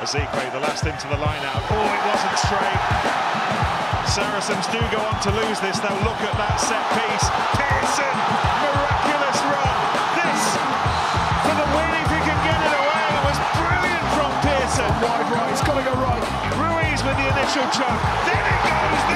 Ezekwe, the last into the line out. Oh, it wasn't straight. Saracens do go on to lose this. They'll look at that set piece. Pearson, miraculous run. This for the win if he can get it away. It was brilliant from Pearson. Wide right, it's got to go right. Ruiz with the initial chuck. Then it goes.